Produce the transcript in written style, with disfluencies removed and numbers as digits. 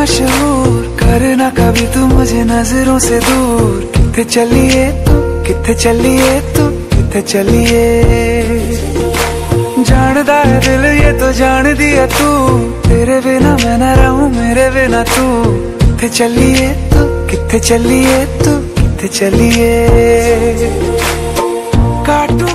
मशहूर, करना कभी तू मुझे नजरों से दूर। किथे चलिए तू, किथे चलिए तू, किथे चलिए। जानदा है दिल ये तो जान दिया तू, तेरे बिना मैं न रहूं मेरे बिना तू। किथे चलिए तू, किथे चलिए तू, किथे चलिए। काटू